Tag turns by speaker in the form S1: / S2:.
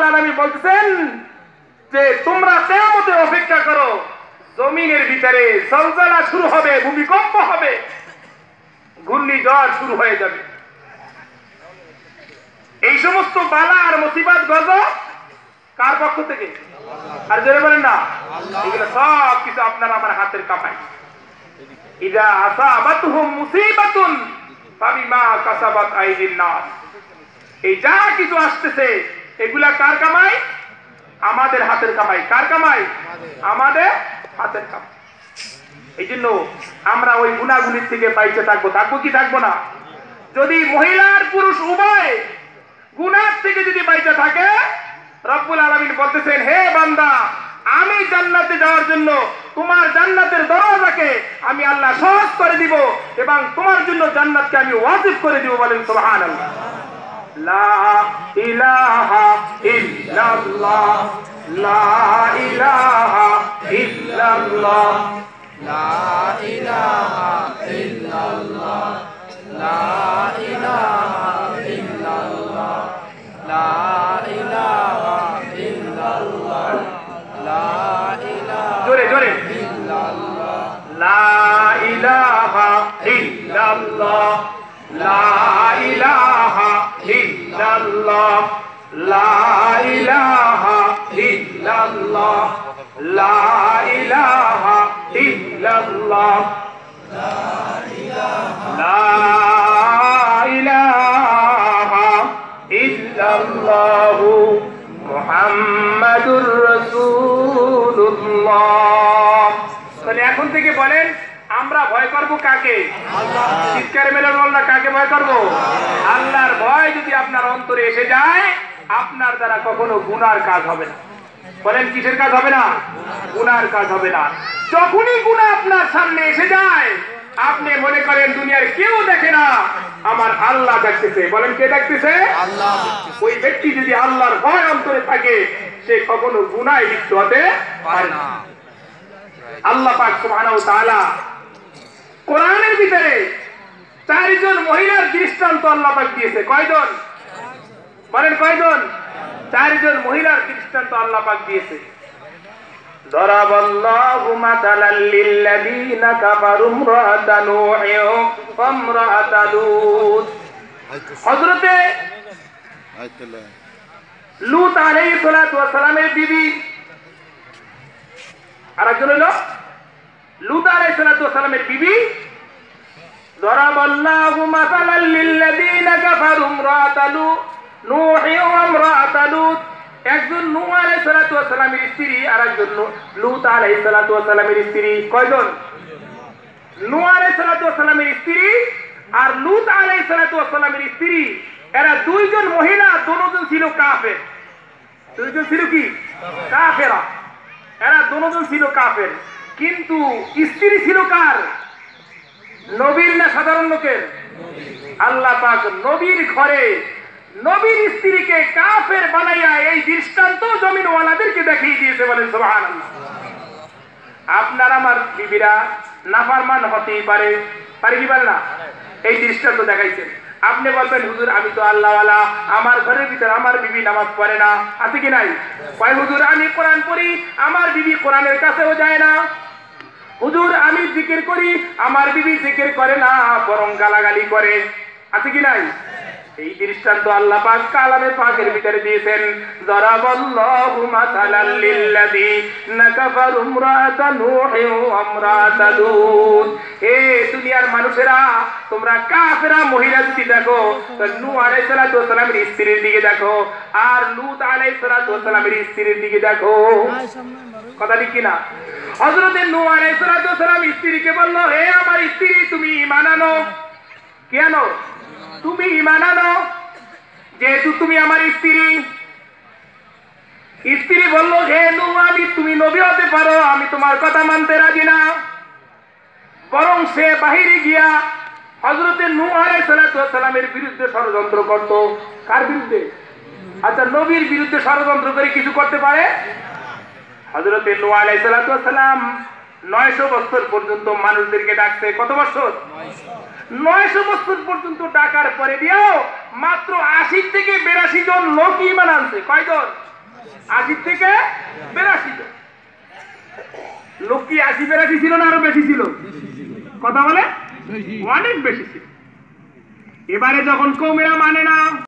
S1: রব্বুল আলামিন বলতেছেন যে তোমরা কিয়ামতের অপেক্ষা করো, জমিনের ভিতরে জলজলা শুরু হবে, ভূমিকম্প হবে, ঘূর্ণিঝড় শুরু হয়ে যাবে। এই সমস্ত বালা আর মুসিবত গজব কার পক্ষ থেকে? আর জোরে বলেন না, এগুলো সব কিছু আপনার আমার হাতের কামাই। ইযা আসাবাতহুম মুসিবাতুন ফাবিমা কাসাবাত আইদিন নাস। এই যা কিছু আসতেছে এগুলা কার কামাই? আমাদের হাতের কামাই। কার কামাই? আমাদের হাতের কামাই। এই জন্য আমরা ওই গুনাহগুলির থেকে বাইচে থাকবো। থাকবো কি থাকবো না? যদি মহিলা আর পুরুষ উভয় গুনাহ থেকে যদি বাইচে থাকে, রব্বুল আলামিন বলতেছেন, হে বান্দা, আমি জান্নাতে যাওয়ার জন্য তোমার জান্নাতের দরজাকে আমি আল্লাহ সহজ করে দিব এবং তোমার জন্য জান্নাতকে আমি ওয়াজিব করে দিব। বলেন সুবহানাল্লাহ। লা ইলাহা ইল্লাল্লাহ, লা ইলাহা ইল্লাল্লাহ, লা ইলাহা ইল্লাল্লাহ, লা ইলাহা ইল্লাল্লাহ, লা ইলাহা ইল্লাল্লাহ, লা ইলাহা জোরে জোরে ইল্লাল্লাহ, লা ইলাহা ইল্লাল্লাহ, লা ইলাহা ইল্লাল্লাহ, লা ইলাহা ইল্লাল্লাহ, লা ইলাহা ইল্লাল্লাহ, লা ইলাহা ইল্লাল্লাহু মুহাম্মাদুর রাসূলুল্লাহ। তাহলে এখন থেকে বলেন, আমরা ভয় করব কাকে? আল্লাহ। চিৎকার মেরে বলনা, কাকে ভয় করব? আল্লাহর ভয় যদি আপনার অন্তরে এসে যায়, আপনার দ্বারা কখনো গুনার কাজ হবে না। বলেন, কিসের কাজ হবে না? গুনার কাজ হবে না। যখনই গুনাহ আপনার সামনে এসে যায়, আপনি মনে করেন দুনিয়ার কেউ দেখে না, আমার আল্লাহ দেখতেছে। বলেন, কে দেখতেছে? আল্লাহ। ওই ব্যক্তি যদি আল্লাহর ভয় অন্তরে থাকে, সে কখনো গুনাহে লিপ্ত হতে পারে না। আল্লাহ পাক সুবহানাহু ওয়া তাআলা কোরআনের ভিতরে 4 জন মহিলার দৃষ্টান্ত আল্লাহ পাক দিয়েছে। কয়জন? বলেন কয়জন? 4 জন মহিলার দৃষ্টান্ত আল্লাহ পাক দিয়েছে। দরাবাল্লাহু মাতালাল লিল্লাযীনা কাফারু ইমরাআতা নূহ ওয়া ইমরাআতা লূত। হযরতে লূত আলাইহিস সালাতু ওয়াস সালামের বিবি, আরেকজন হলো লূত আলাইহিস সালাতু ওয়াস সালামের বিবি। দরাবাল্লাহু মাতালাল লিল্লাযীনা কাফারু ইমরাআতা নূহ ওয়া ইমরাআতা লূত। একজন নূহ আলাইহিস সালাতু ওয়াস সালামের স্ত্রী, আর একজন লূত আলাইহিস সালাতু ওয়াস সালামের স্ত্রী। কয়জন? নূহ আলাইহিস সালাতু ওয়াস সালামের স্ত্রী আর লূত আলাইহিস সালাতু ওয়াস সালামের স্ত্রী, এরা দুইজন মহিলা, দুজন ছিল কাফের। দুইজন ছিল কি? কাফেরা। এরা দুজন ছিল কাফের, কিন্তু স্ত্রী ছিল কার? নবীর না সাধারণ লোকের? আল্লাহ পাক নবীর ঘরে নবীর স্ত্রীকে কাফের বানাইয়া এই দৃষ্টান্ত জমিনওয়ালাদেরকে দেখিয়ে দিয়েছে। বলেন সুবহানাল্লাহ। আপনার আমার বিবিরা নাফরমান হতেই পারে, পারে কি পারে না? এই দৃষ্টান্ত দেখাইছেন। আপনি বলবেন, হুজুর আমি তো আল্লাহওয়ালা, আমার ঘরের ভিতরে আমার বিবি নামাজ পড়ে না, আছে কি নাই? কয় হুজুর আমি কোরআন পড়ি, আমার বিবি কোরআনের কাছেও যায় না। হুজুর আমি জিকির করি, আমার বিবি জিকির করে না, বরং গালাগালি করে, আছে কি নাই? এই দৃষ্টান্ত আল্লাহ পাক কালামে পাকের ভিতরে দিয়েছেন। দরাবাল্লাহু মাতালাল লিল্লাযীনা কাফারু ইমরাআতা নূহ ওয়া ইমরাআতা লূত। হে দুনিয়ার মানুষেরা, তোমরা কাফেরা মহিলা যদি দেখো, তো নূহ আলাইহিস সালাতু ওয়াস সালামের স্ত্রীর দিকে দেখো, আর লূত আলাইহিস সালাতু ওয়াস সালামের স্ত্রীর দিকে দেখো। কথা ঠিক কিনা? হযরতে নূহ আলাইহিস সালাতু ওয়াস সালাম স্ত্রীকে বলল, হে আমার স্ত্রী, তুমি ঈমান আনো। কেন তুমি ঈমান আনো? যেহেতু তুমি আমার স্ত্রী। স্ত্রী বলল, হে নূহ, তুমি নবী হতে পারো, আমি তোমার কথা মানতে রাজি না। বরং সে বাহিরে গিয়া হযরতে নূহ আলাইহিস সালাতু ওয়াস সালামের বিরুদ্ধে ষড়যন্ত্র করত। কার বিরুদ্ধে? আচ্ছা, নবীর বিরুদ্ধে ষড়যন্ত্র করে কিছু করতে পারে? হযরতে নূহ আলাইহিস সালাতু ওয়াস সালাম 900 বছর পর্যন্ত মানুষদেরকে ডাকছে। কত বছর? 900 বছর পর্যন্ত ডাকার পরে দিয়েও মাত্র 80 থেকে 82 জন লোক ঈমান আনছে। কয়জন? 80 থেকে 82 জন। লোক কি 80-82 ছিল না আরো বেশি ছিল? কথা বলে অনেক বেশি ছিল। এবারে যখন কৌমেরা মানে না,